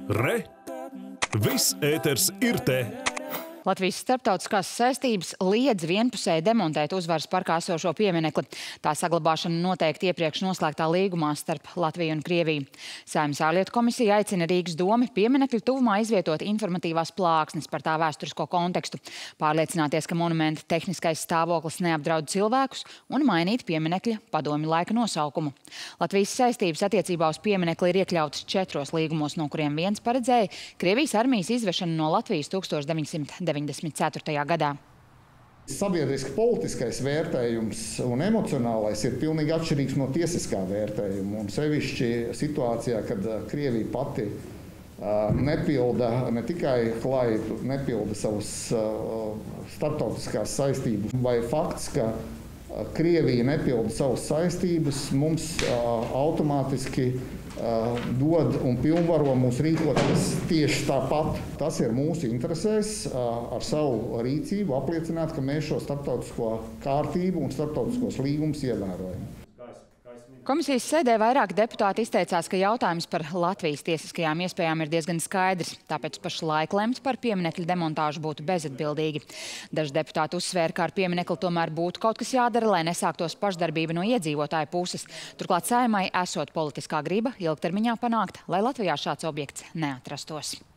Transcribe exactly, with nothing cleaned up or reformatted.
Re! Viss ēters ir te! Latvijas starptautiskās saistības liedz vienpusēji demontēt Uzvaras parkā esošo pieminekli. Tā saglabāšana noteikti iepriekš noslēgtā līgumā starp Latviju un Krieviju. Saeimas ārlietu komisija aicina Rīgas domi pieminekļu tuvumā izvietot informatīvās plāksnes par tā vēsturisko kontekstu, pārliecināties, ka monumenta tehniskais stāvoklis neapdraud cilvēkus un mainīt pieminekļa padomju laika nosaukumu. Latvijas saistības attiecībā uz pieminekli ir iekļautas četros līgumos, no kuriem viens paredzēja Krievijas armijas izvešanu no Latvijas tūkstoš deviņsimt deviņdesmit ceturtajā gadā. Sabiedriski politiskais vērtējums un emocionālais ir pilnīgi atšķirīgs no tiesiskā vērtējuma. Un sevišķi situācijā, kad Krievija pati uh, nepilda, ne tikai klāji nepilda savas uh, starptautiskās saistības, vai fakts, ka uh, Krievija nepilda savas saistības, mums uh, automātiski uh, dod un pilnvaro mūs rīkoties tieši tāpat. Tas ir mūsu interesēs uh, ar savu rīcību apliecināt, ka mēs šo starptautisko kārtību un starptautiskos līgumus ievērojam. Komisijas sēdē vairāk deputāti izteicās, ka jautājums par Latvijas tiesiskajām iespējām ir diezgan skaidrs, tāpēc pašlaik lemt par pieminekļa demontāžu būtu bezatbildīgi. Daži deputāti uzsvēra, ka ar pieminekli tomēr būtu kaut kas jādara, lai nesāktos pašdarbība no iedzīvotāju puses. Turklāt Saeimai esot politiskā griba ilgtermiņā panākt, lai Latvijā šāds objekts neatrastos.